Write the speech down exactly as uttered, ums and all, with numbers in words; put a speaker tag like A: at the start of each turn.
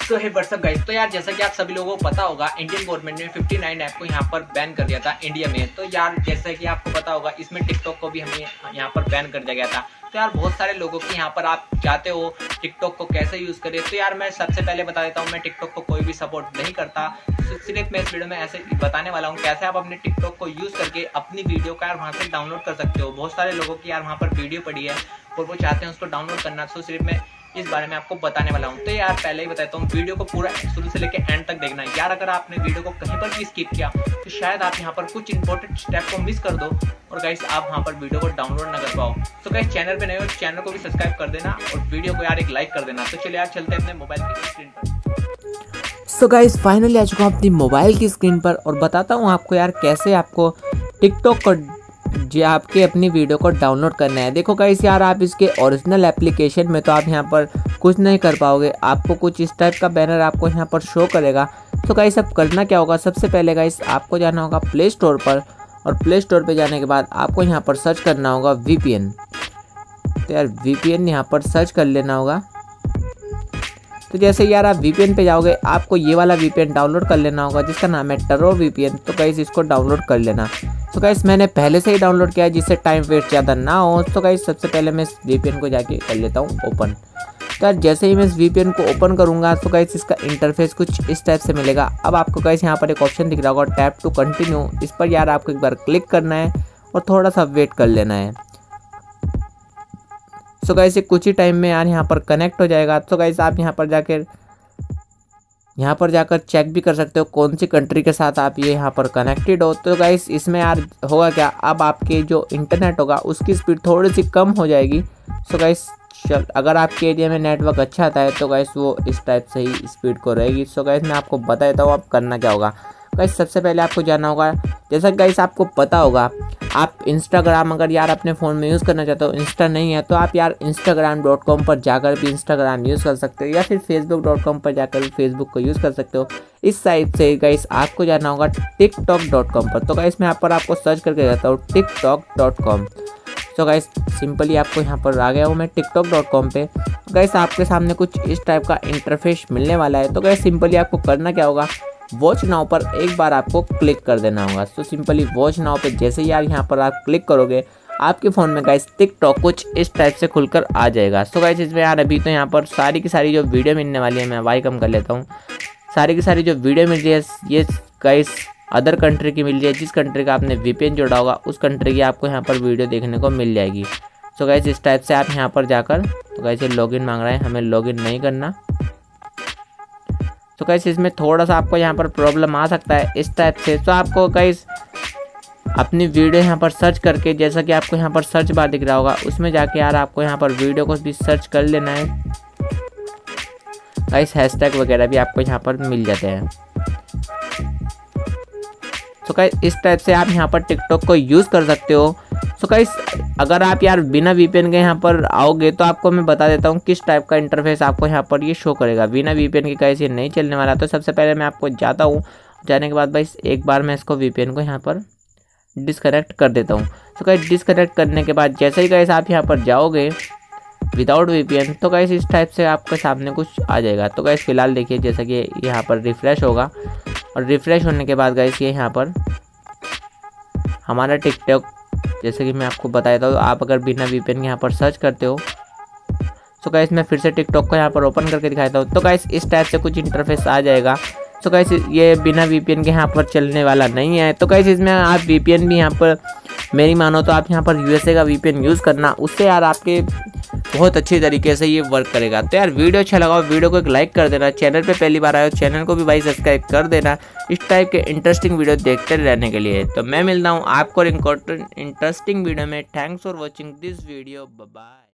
A: सो हे WhatsApp guys, तो यार जैसा कि आप सभी लोगों को पता होगा, इंडियन गवर्नमेंट ने उनसठ ऐप को यहाँ पर बैन कर दिया था इंडिया में। तो यार जैसा कि आपको पता होगा, इसमें टिकटॉक को भी हमें यहाँ पर बैन कर दिया गया था। तो यार बहुत सारे लोगों की यहाँ पर आप चाहते हो टिकटॉक को कैसे यूज करें। तो यार मैं सबसे पहले बता देता हूँ, मैं टिकटॉक को कोई भी सपोर्ट नहीं करता। तो सिर्फ मैं इस वीडियो में ऐसे बताने वाला हूँ कैसे आप अपने टिकटॉक को यूज करके अपनी वीडियो का यार वहाँ से डाउनलोड कर सकते हो। बहुत सारे लोगों की यार वहाँ पर वीडियो पड़ी है और वो चाहते हैं उसको डाउनलोड करना। तो सिर्फ मैं इस बारे में आपको बताने वाला हूँ। तो यार पहले ही बताता हूँ, वीडियो को पूरा शुरू से लेकर एंड तक देखना यार। अगर आपने वीडियो को कहीं पर भी स्किप किया तो शायद आप यहाँ पर कुछ इंपॉर्टेंट स्टेप को मिस कर दो और गाइस आप वहाँ पर वीडियो को डाउनलोड ना कर पाओ। तो गाइस चैनल पे नए हो तो चैनल को भी सब्सक्राइब कर देना और वीडियो को यार एक लाइक कर देना। तो चलिए यार चलते हैं अपने मोबाइल की स्क्रीन पर।
B: सो गाइस फाइनली आ चुका हूँ अपनी मोबाइल की स्क्रीन पर और बताता हूँ आपको यार कैसे आपको टिकटॉक को जी आपके अपनी वीडियो को डाउनलोड करना है। देखो गाइस यार, आप इसके ओरिजिनल एप्लीकेशन में तो आप यहाँ पर कुछ नहीं कर पाओगे। आपको कुछ इस टाइप का बैनर आपको यहाँ पर शो करेगा। तो गाइस अब करना क्या होगा, सबसे पहले गाइस आपको जाना होगा प्ले स्टोर पर और प्ले स्टोर पे जाने के बाद आपको यहाँ पर सर्च करना होगा वीपीएन। तो यार वीपीएन यहाँ पर सर्च कर लेना होगा। तो जैसे यार आप वीपीएन पे जाओगे, आपको ये वाला वीपीएन डाउनलोड कर लेना होगा जिसका नाम है टरो वीपीएन। तो गाइस इसको डाउनलोड कर लेना। तो गाइस मैंने पहले से ही डाउनलोड किया है जिससे टाइम वेस्ट ज़्यादा ना हो। तो गाइस सबसे पहले मैं इस वीपीएन को जाके कर लेता हूँ ओपन। तो यार जैसे ही मैं इस वीपीएन को ओपन करूँगा तो गाइस इसका इंटरफेस कुछ इस टाइप से मिलेगा। अब आपको गाइस यहाँ पर एक ऑप्शन दिख रहा होगा टैप टू कंटिन्यू। इस पर यार आपको एक बार क्लिक करना है और थोड़ा सा वेट कर लेना है। सो गाइस ये कुछ ही टाइम में यार यहाँ पर कनेक्ट हो जाएगा। तो गाइस आप यहाँ पर जाकर यहाँ पर जाकर चेक भी कर सकते हो कौन सी कंट्री के साथ आप ये यहाँ पर कनेक्टेड हो। तो गाइस इसमें यार होगा क्या, अब आपके जो इंटरनेट होगा उसकी स्पीड थोड़ी सी कम हो जाएगी। सो गाइस चल अगर आपके एरिया में नेटवर्क अच्छा आता है तो गाइस वो इस टाइप से ही स्पीड को रहेगी। सो गाइस मैं आपको बता देता हूँ आप करना क्या होगा। गाइस सबसे पहले आपको जाना होगा, जैसा गाइस आपको पता होगा, आप इंस्टाग्राम अगर यार अपने फ़ोन में यूज़ करना चाहते हो, इंस्टा नहीं है तो आप यार इंस्टाग्राम डॉट कॉम पर जाकर भी इंस्टाग्राम यूज़ कर सकते हो या फिर फेसबुक डॉट कॉम पर जाकर भी फेसबुक को यूज़ कर सकते हो। इस साइट से गाइस आपको जाना होगा टिकटॉक डॉट कॉम पर। तो गाइस मैं यहाँ पर आपको सर्च करके जाता हूँ टिकटॉक डॉट कॉम। तो गाइस सिंपली आपको यहाँ पर आ गया हूँ मैं टिकटॉक डॉट कॉम पे। गाइस आपके सामने कुछ इस टाइप का इंटरफेस मिलने वाला है। तो गाइस सिंपली आपको करना क्या होगा, वॉच नाउ पर एक बार आपको क्लिक कर देना होगा। तो सिंपली वॉच नाउ पे जैसे ही यार यहाँ पर आप क्लिक करोगे, आपके फ़ोन में गाइस टिकटॉक कुछ इस टाइप से खुलकर आ जाएगा। सो गाइस इसमें यार अभी तो यहाँ पर सारी की सारी जो वीडियो मिलने वाली है, मैं वाई कम कर लेता हूँ, सारी की सारी जो वीडियो मिल रही है ये गाइस अदर कंट्री की मिल रही है। जिस कंट्री का आपने वीपीएन जोड़ा होगा उस कंट्री की आपको यहाँ पर वीडियो देखने को मिल जाएगी। सो गाइस इस टाइप से आप यहाँ पर जाकर, तो गाइस ये लॉगिन मांग रहा है, हमें लॉगिन नहीं करना। तो गाइस इसमें थोड़ा सा आपको यहाँ पर प्रॉब्लम आ सकता है इस टाइप से। तो आपको गाइस अपनी वीडियो यहाँ पर सर्च करके, जैसा कि आपको यहाँ पर सर्च बार दिख रहा होगा, उसमें जाके यार आपको यहाँ पर वीडियो को भी सर्च कर लेना है। गाइस हैशटैग वगैरह भी आपको यहाँ पर मिल जाते हैं। तो गाइस इस टाइप से आप यहाँ पर टिकटॉक को यूज़ कर सकते हो। तो गाइस अगर आप यार बिना वीपीएन के यहाँ पर आओगे तो आपको मैं बता देता हूँ किस टाइप का इंटरफेस आपको यहाँ पर ये शो करेगा। बिना वीपीएन के गाइस ये नहीं चलने वाला। तो सबसे पहले मैं आपको जाता हूँ, जाने के बाद भाई एक बार मैं इसको वीपीएन को यहाँ पर डिसकनेक्ट कर देता हूँ। तो गाइस डिसकनेक्ट करने के बाद जैसे ही गाइस आप यहाँ पर जाओगे विदाउट वीपीएन, तो गाइस इस टाइप से आपके सामने कुछ आ जाएगा। तो गाइस फिलहाल देखिए जैसा कि यहाँ पर रिफ़्रेश होगा और रिफ़्रेश होने के बाद गाइस ये यहाँ पर हमारा टिकटॉक, जैसे कि मैं आपको बताया था, आप अगर बिना वीपीएन के यहाँ पर सर्च करते हो। तो गाइस मैं फिर से टिकटॉक को यहाँ पर ओपन करके दिखाता हूँ। तो गाइस इस टाइप से कुछ इंटरफेस आ जाएगा। तो गाइस ये बिना वीपीएन के यहाँ पर चलने वाला नहीं है। तो गाइस इसमें आप वीपीएन भी यहाँ पर मेरी मानो तो आप यहाँ पर यूएसए का वीपीएन यूज़ करना, उससे यार आपके बहुत अच्छी तरीके से ये वर्क करेगा। तो यार वीडियो अच्छा लगा वीडियो को एक लाइक कर देना। चैनल पे पहली बार आए हो चैनल को भी भाई सब्सक्राइब कर देना इस टाइप के इंटरेस्टिंग वीडियो देखते रहने के लिए। तो मैं मिलता हूँ आपको इंटरेस्टिंग वीडियो में। Thanks for watching this video, bye bye.